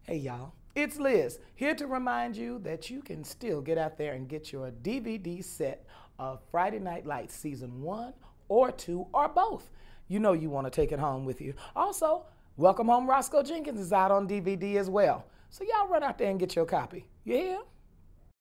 Hey y'all, it's Liz, here to remind you that you can still get out there and get your DVD set of Friday Night Lights Season 1 or 2 or both. You know you want to take it home with you. Also, Welcome Home Roscoe Jenkins is out on DVD as well. So y'all run out there and get your copy. You hear?